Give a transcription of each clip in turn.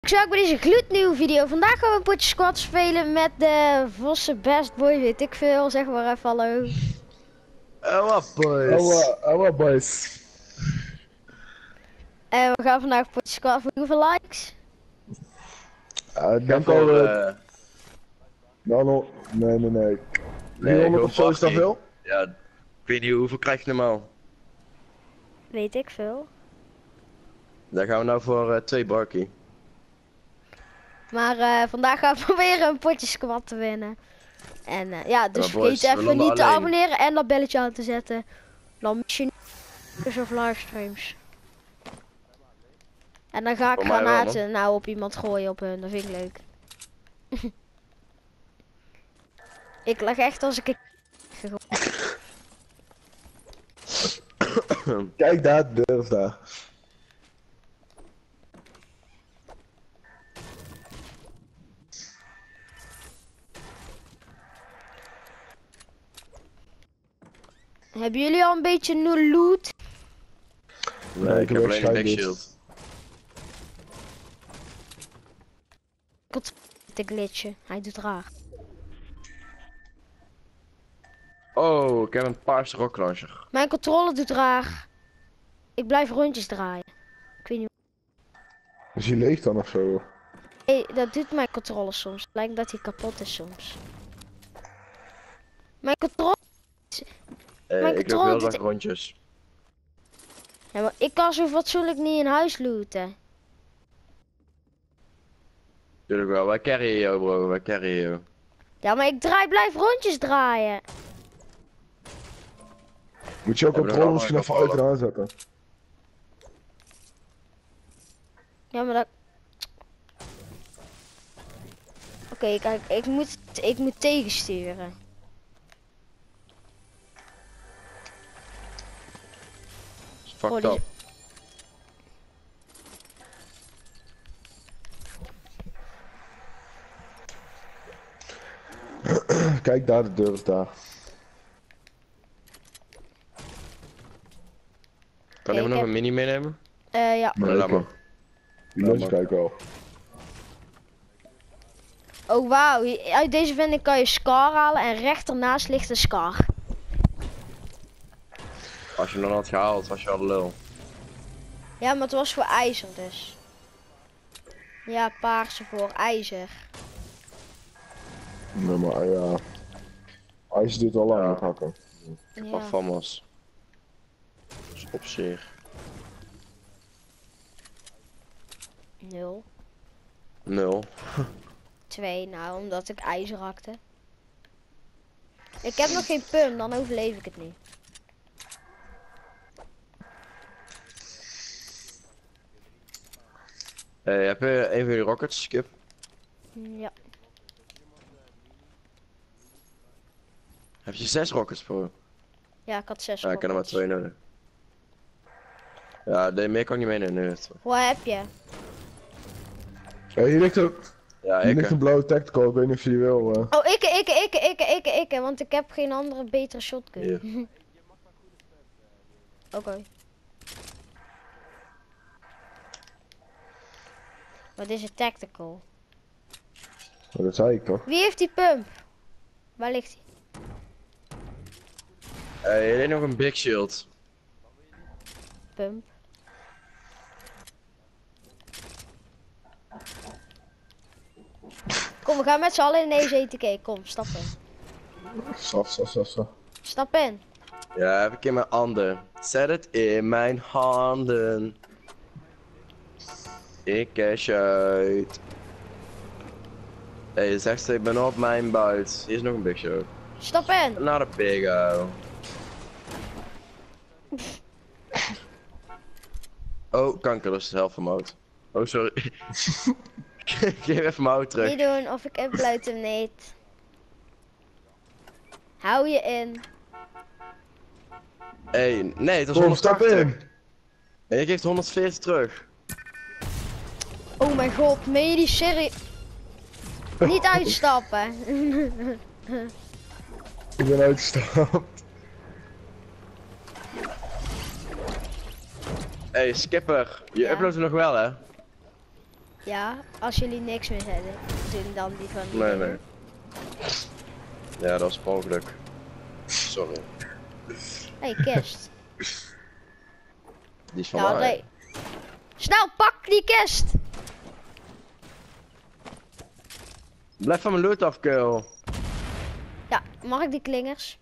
zag bij deze gloednieuwe video. Vandaag gaan we een potje squad spelen met de Vossen Best Boy, weet ik veel. Zeg maar even hallo. Hello boys. Hello boys. En we gaan vandaag een potje squad voor hoeveel likes? Ik denk al... Nee. Nee, 300 of zo is dat veel? Ja, ik weet niet hoeveel krijg je normaal. Weet ik veel. Daar gaan we nou voor 2 barkie. Maar vandaag gaan we proberen een potje squad te winnen. En ja, dus Maar boys, vergeet we even niet landen te alleen. abonneren en dat belletje aan te zetten. Dan mis je niet of livestreams. En dan ga ik Voor mij wel, granaten nou op iemand gooien op hun, dat vind ik leuk. Ik lag echt als ik Kijk daar, de deur is daar. Hebben jullie al een beetje nu loot? Nee, ik heb alleen een big shield. Te glitchen, hij doet raar. Oh, ik heb een paarse rock launcher. Mijn controle doet raar. Ik blijf rondjes draaien. Ik weet niet. Is hij leeg dan of zo? Hey, dat doet mijn controle soms. Het lijkt dat hij kapot is soms. Mijn controle. Mijn Ik loop controle heel doet- dag rondjes. Ja, maar ik kan zo fatsoenlijk niet in huis looten. Tuurlijk wel, wij carryen jou bro, wij carryen jou. Ja, maar ik blijf rondjes draaien. Moet je ook Hebben we controle nog misschien even allemaal uit en aanzetten? Ja, maar dat. Oké, kijk, ik moet tegensturen. Fucked die- up. Kijk daar, de deur is daar. Kan ik iemand nog heb- een mini meenemen? Ja. Nee, laat maar. Die lunch kijk wel. Oh wauw, uit deze vending kan je Scar halen en rechternaast ligt een Scar. Als je hem dan had gehaald, was je al de lul. Ja, maar het was voor ijzer dus. Ja, paarse voor ijzer. Nee, maar ja. IJs duurt al lang Ja. met hakken. Ja. Wat van was. Dus op zich. 0. 0. 2, nou, omdat ik ijzer hakte. Ik heb nog geen pump, dan overleef ik het niet. Heb je een van die rockets, Skip? Ja. Heb je 6 rockets voor? Ja, ik had 6 Ja, ik heb er maar 2 nodig. Ja, meer kan ik niet meenemen nu. Wat heb je? Hé, hier ligt een, Ja, hier ik. ligt een blauwe tactical, ik weet niet of je die wil. Oh, ik, want ik heb geen andere betere shotgun. Hier. Oké. Wat is het tactical? Maar dat zei ik toch? Wie heeft die pump? Waar ligt die? Je hebt nog een big shield. Pump. Kom, we gaan met z'n allen in deze ETK. Kom, stap in. Saf. Stap in. Ja, heb ik in mijn handen. Zet het in mijn handen. Ik cash uit. Je zegt ik ben op mijn buit. Hier is nog een big show. Stap in. Naar de big o. Oh, kanker, dat is de helft van mijn hout. Oh, sorry. Geef even mijn hout terug. Niet doen of ik upload hem niet. Hou je in. Nee, het was Kom, stap 180. in! En je geeft 140 terug. Oh mijn god, meen je die serie? Niet uitstappen. Ik ben uitgestapt. Skipper, je Ja. uploadt hem nog wel hè? Ja, als jullie niks meer hebben, doen dan die van die Nee, dingen. nee. Ja, dat is per ongeluk. Sorry. Hey, kist. Die is van Ja, mij. nee. Snel, pak die kist! Blijf van mijn loot af, kerel. Ja, mag ik die klingers?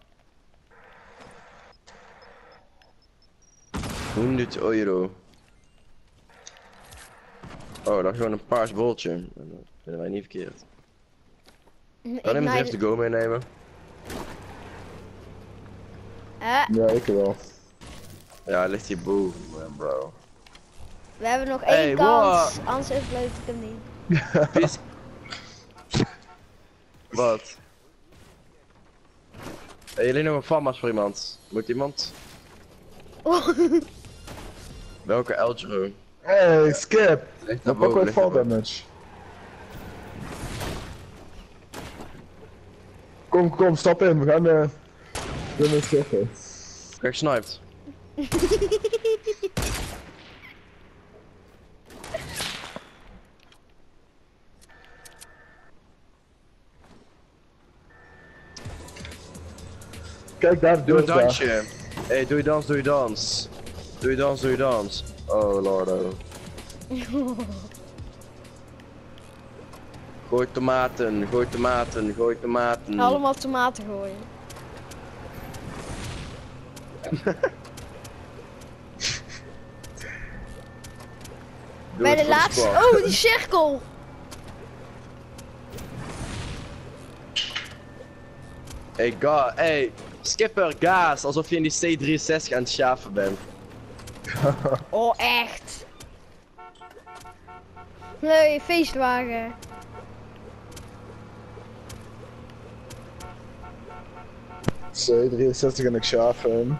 100 euro. Oh, dat is gewoon een paars boltje. Dat vinden wij niet verkeerd. Kan iemand even de go meenemen? Ja, ik wel. Ja, hij ligt hier boven, man, bro. We hebben nog Hey, één kans, anders upload ik hem niet. Pis. Wat? Hey, jullie nog een farmas voor iemand? Moet iemand? Welke Elgero? Hey, Skip! Ligt Dan daar pakken we ligt fall daarboven. damage. Kom, stap in. We gaan het zeggen. Kijk, sniped. Kijk daar, Doe een deur daar. dansje. Hey, doe je dans, doe je dans. Doe je dans, doe je dans. Oh lordo. Gooi tomaten, gooi tomaten, gooi tomaten. Allemaal tomaten gooien. Doe Bij het de voor laatste. squad. Oh, die cirkel! Hey, hey, skipper, gaas, alsof je in die C63 aan het schaven bent. Oh, echt? Nee, feestwagen. C63 en ik schaven.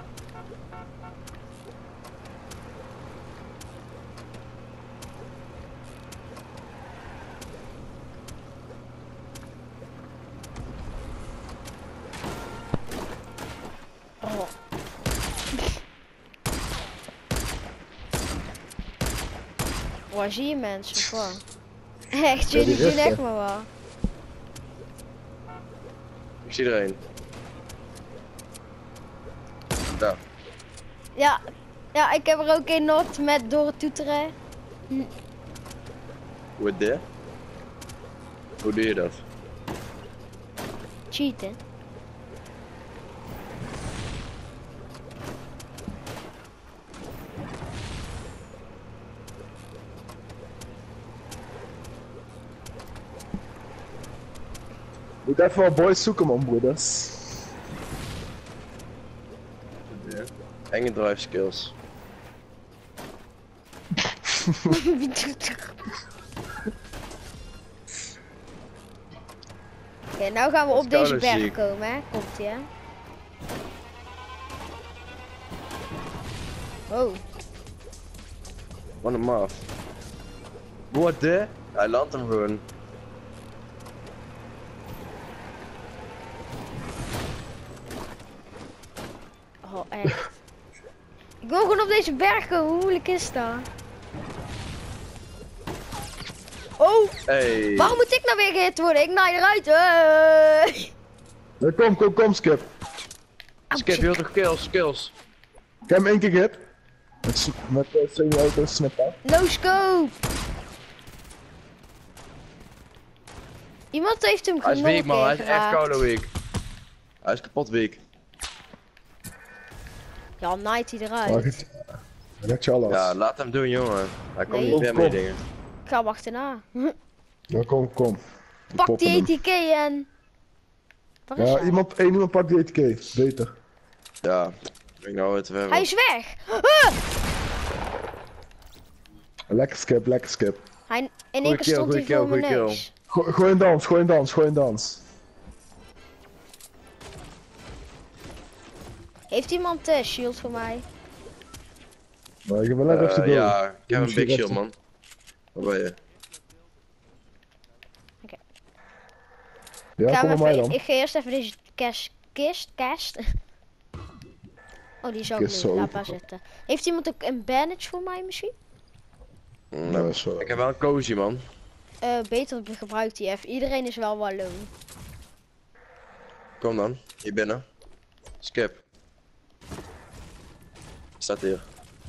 Oh. Waar zie je mensen van? Echt, jullie die doen richten. echt maar wat. Ik zie er een. Ja. Ja, ja, ik heb er ook een not met door het toeteren. Hoe het dit? Hoe doe je dat? Cheaten. Moet even wat boys zoeken, man, broeders. Enge drive skills. Wie doet er? Oké, nou gaan we Dat is op deze koude berg ziek. komen, hè? Komt ie, hè? Oh, Wat een maf. Wat de? Hij landt hem gewoon. oh echt. Ik wil gewoon op deze berg komen, hoe moeilijk is dat? Oh, Hey. waarom moet ik nou weer gehit worden? Ik naai eruit. Hey. Ja, kom, Skip. Skip, je wilt toch kills, kills. Ik heb hem één keer gehit. Met semi-auto snippen. No scope. Iemand heeft hem Hij is weak, man, hij is echt geraakt. koude weak. Hij is kapot weak. Ja, naait hij Maar eruit. goed. Red je alles. Ja, laat hem doen, jongen. Hij komt Nee. niet weer Kom. mee dingen. Ik ga hem achterna. Ja, kom. Pak Poppen die hem. ATK en... Waar is Ja, hij? iemand pakt die ATK. Beter. Ja, ik nou het weer. Hij is weg. Ah! Lekker Skip. Hij, in één Goeie keer kill, stond hij goeie voor kill, mijn goeie neus. Gooi een dans. Heeft iemand shield voor mij? Maar ik heb wel net even door. Ja, ik heb een Misschien big shield, rechten. man. Waar ben je? Ja, Ga kom maar maar mij even- dan. Ik ga eerst even deze kist. Oh, die zal ik Kist nu. zo Laat open. maar zitten. Heeft iemand ook een bandage voor mij misschien? Nou, Ja, zo. ik heb wel een cozy, man. Beter gebruikt die even. Iedereen is wel walloon. Kom dan, hier binnen. Skip. Staat hier.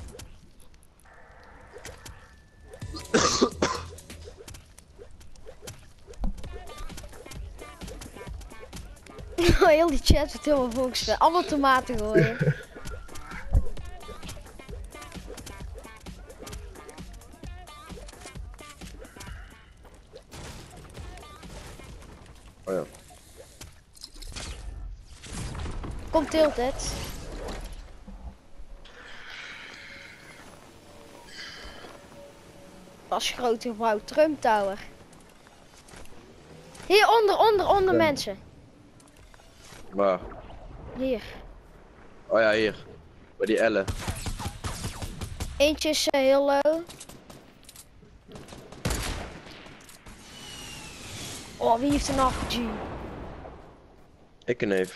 Heel die chat wordt helemaal volgens. Allemaal tomaten gooien. Oh ja. Kom Tilted. Als grote gebouw, Trump Tower. Hier onder Ja. mensen. Waar? Hier. Oh ja, hier. Bij die Elle. Eentje is heel low. Oh, wie heeft een RPG? Ik een neef.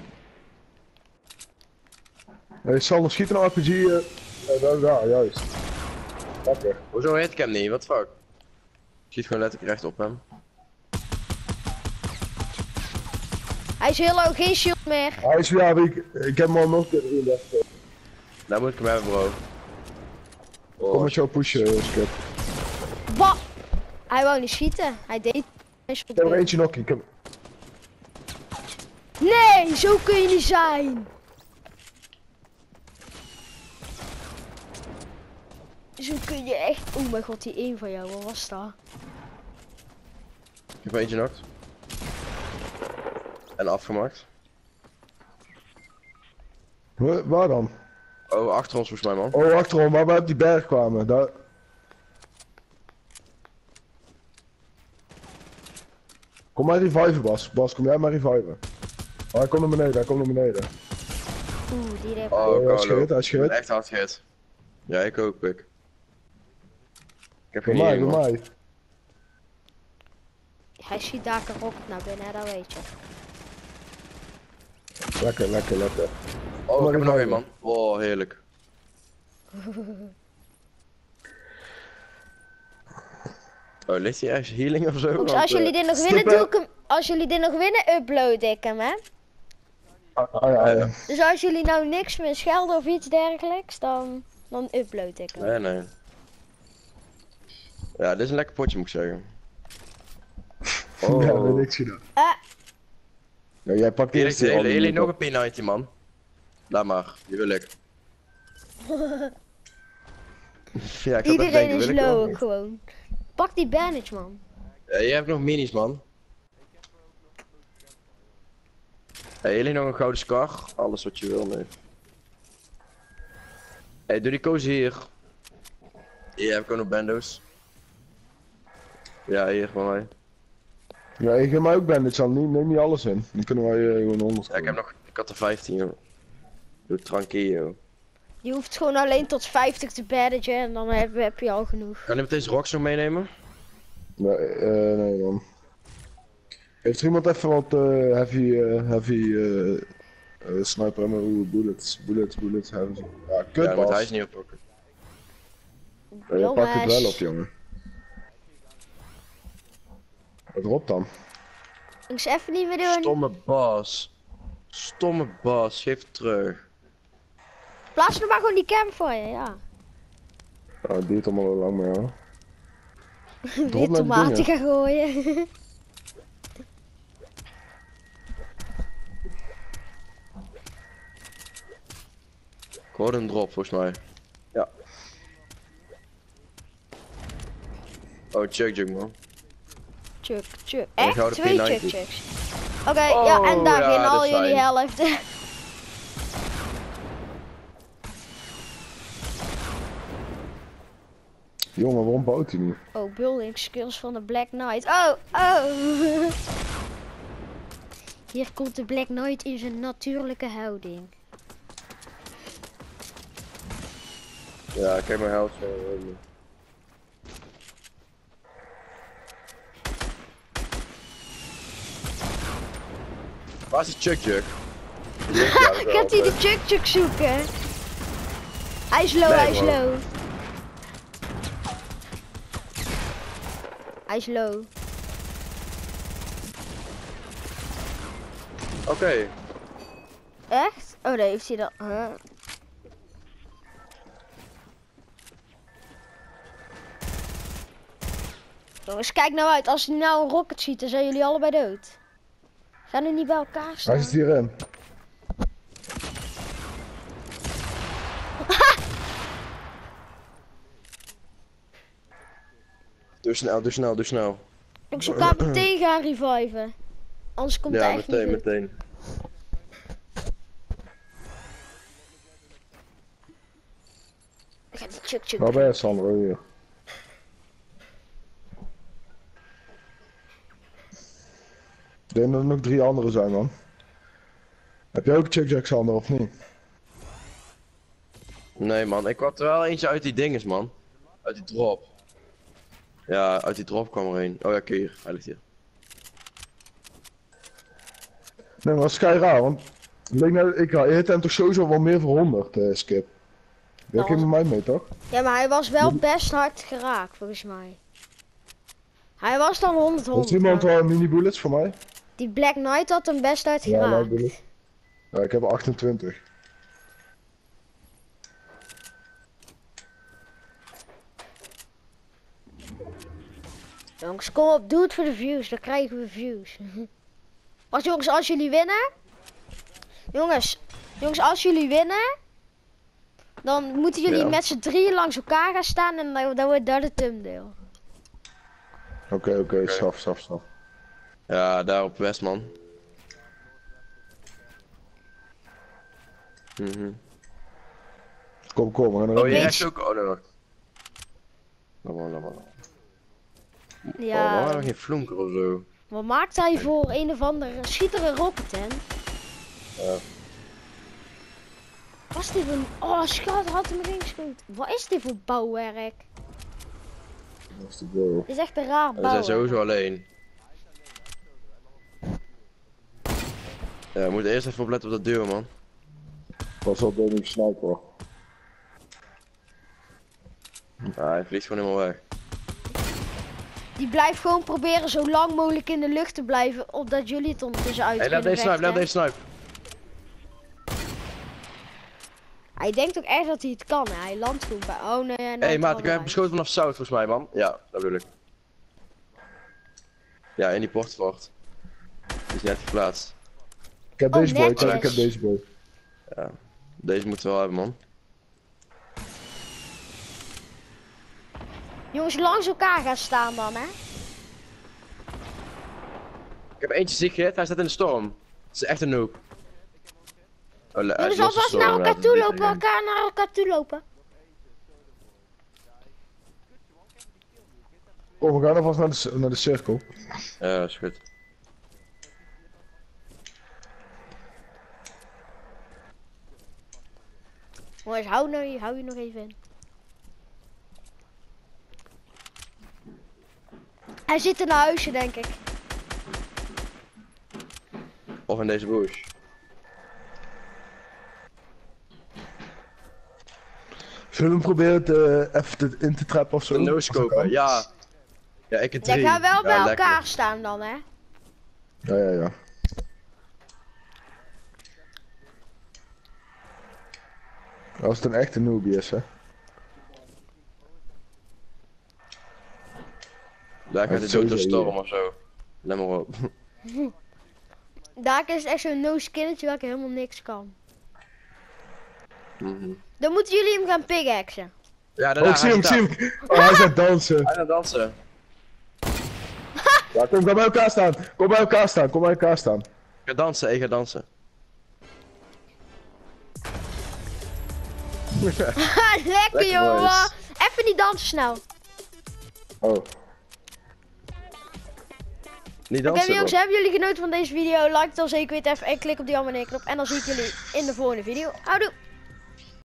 Hey, Sander, schiet een RPG. Ja, juist. Lekker. Hoezo hit ik hem niet? What the fuck? Ik schiet gewoon letterlijk recht op hem. Hij is heel low, geen shield meer. Hij is ja, ik heb hem al nog een keer erin leggen. Nou moet ik hem hebben, bro. Kom met jou pushen, Skip. Ba! Hij wou niet schieten. Hij deed. Ik heb er eentje nog. Ik heb... Nee, zo kun je niet zijn. Zo kun je echt. Oh mijn god, die één van jou, wat was dat? Ik heb er eentje nog. En afgemaakt. Waar dan? Oh, achter ons volgens mij, man. Oh, achterom, waar we op die berg kwamen. Daar... Kom maar reviven, Bas. Bas, kom jij maar reviven. Oh, hij komt naar beneden, hij komt naar beneden. Oeh, die heeft. Oh, hij Carlo. scheurt, hij Ik scheurt. ben echt hard gehit. Ja, ik ook, pik. Ik heb Door geen mij, healing, door man. mij. Hij schiet daar een rocket naar binnen, hè, dat weet je. Lekker, lekker, lekker. Oh, ik heb er nog reviven. één, man. Oh, heerlijk. Oh, ligt hier ergens healing of zo? Jongens, Want, als jullie dit nog winnen, Stippen. doe ik hem. Als jullie dit nog winnen, upload ik hem, hè. Ja. Dus als jullie nou niks meer schelden of iets dergelijks, dan upload ik hem. Nee, nee. Ja, dit is een lekker potje, moet ik zeggen. Oh. Ja, weet ik zie dat. Ja, jij pakt Hier eerst ligt die andere nog niet een P90, man. Laat maar, die wil ik. Ja, ik had echt Iedereen denken, is wil ik wel low niet. gewoon. Pak die bandage, man. Je hebt nog minis, man. Jullie nog een gouden scar? Alles wat je wil, nee. Doe die cozy hier. Hier heb ik ook nog bando's. Ja, hier van mij. Ja, ik heb mij ook bandage aan, neem niet alles in. Dan kunnen wij gewoon onder. Ja, ik had er 15, joh. Doe tranquilo. Je hoeft gewoon alleen tot 50 te badagen en dan heb je al genoeg. Kan iemand deze rocks nog meenemen? Nee, nee man. Heeft er iemand even wat heavy sniper ammo, bullets hebben ze? Ja, kut Ja, dan moet hij Bas. is niet oppakken. Je pakt het wel op, jongen. Wat erop dan? Ik eens even niet meer doen. Stomme Bas. Stomme Bas, geef het terug. Plaats nog maar gewoon die cam voor je, ja. Ja, het duurt allemaal wel lang meer, hoor. Weer die tomaten dingen. gaan gooien. Ik hoorde een drop, volgens mij. Ja. Oh, chug, man. Chuk, chuk. En ik Echt? hou de 2 P90. chuk-chuks. Oké, ja, en daar ja, in dat al is jullie fijn. helft. Jongen, waarom bouwt hij niet? Oh, building skills van de Black Knight. Oh, oh. Hier komt de Black Knight in zijn natuurlijke houding. Ja, kijk mijn health. Waar is die chug? Gaat hij de chuk-chuk zoeken? Hij is low, Nee, hij is man. low. Hij is low. Oké. Echt? Oh nee, heeft hij dat? Huh? Jongens, kijk nou uit. Als hij nou een rocket ziet, dan zijn jullie allebei dood. Gaan nu niet bij elkaar staan. Hij zit hierin. Doe snel, doe snel, doe snel. Ik zou elkaar meteen gaan reviven. Anders komt het Ja, echt meteen, niet goed. meteen. Ik ga die chuk. Waar ben je, Sander? Hier. Ik denk dat er nog 3 anderen zijn, man. Heb jij ook Chuck Sander, of niet? Nee man, ik had er wel eentje uit die dinges man. Uit die drop. Ja, uit die drop kwam er een. Oh ja, hier. Hij ligt hier. Nee, maar dat is kei raar, want je hit hem toch sowieso wel meer voor 100, Skip. Jij ging met mij mee, toch? Ja, maar hij was wel best hard geraakt, volgens mij. Hij was dan 100. Heeft iemand wel mini-bullets voor mij? Die Black Knight had hem best hard Ja, geraakt. bullets. Ja, ik heb er 28. Jongens, kom op, doe het voor de views, dan krijgen we views. Jongens, als jullie winnen... Jongens, als jullie winnen... Dan moeten jullie met z'n drieën langs elkaar gaan staan en dan wordt dat de thumbnail. Oké, staf. Ja, daar op West man. Kom, we gaan er Oh, weet- je hebt ook. Oh, nee, wacht. Laat maar. Ja, Oh, waarom geen flonker of zo? wat maakt hij voor een of andere schietere rocket, hè? Ja. Wat is dit voor... Oh, schat, had hem erin geschoten. Wat is dit voor bouwwerk? Dat is de goal. Dit is echt een raar We zijn bouwwerk. sowieso alleen. Ja, we moeten eerst even opletten op dat deur man. Pas op dat ik sniper word. Ja, hij vliegt gewoon helemaal weg. Die blijft gewoon proberen zo lang mogelijk in de lucht te blijven, opdat jullie het ondertussen uit Hey, laat kunnen deze snipe, laat vechten. deze snipe. Hij denkt ook echt dat hij het kan, hè? Hij landt goed bij... Oh nee, hij Hé maat, ik heb heb beschoten vanaf South volgens mij man. Ja, dat bedoel ik. Ja, in die poortfort. Die is net geplaatst. Ik heb Oh, deze boy, netjes. ik heb deze boy. Ja, deze moeten we wel hebben man. Jongens, langs elkaar gaan staan dan, hè? Ik heb eentje ziek gehit, hij staat in de storm. Het is echt een noob. Oh, hij Jongens, is los de alvast storm, naar ja, elkaar dat toe is lopen, beter. naar elkaar toe lopen. Kom, we gaan alvast naar de cirkel. Ja, is goed. Jongens, hou je nog even in. Hij zit in een huisje, denk ik. Of in deze bush. Zullen we proberen het even in te trappen of zo? Een no-scopen, ja. Ja, ik heb Dan 3. gaan wel bij lekker. elkaar staan dan, hè? Ja. Als het een echte noobie is, hè. Daar kan Hij de heeft dood door sowieso storm hier. of zo. Let maar op. Daar is echt zo'n no-skinnetje welke helemaal niks kan. Mhm. Dan moeten jullie hem gaan pickaxen. Ja, Oh, daarna ik zie hem, hij ik zie hem. Oh, hij is aan het dansen. Hij gaat dansen. Ja, kom bij elkaar staan. Kom bij elkaar staan. Ik ga dansen. Lekker Lekker, jongen! boys. Even die dansen snel. Oh. Niet Oké dansen, jongens, man. hebben jullie genoten van deze video? Like het dan zeker weten even en klik op die abonneerknop. En dan zie ik jullie in de volgende video. Houdoe!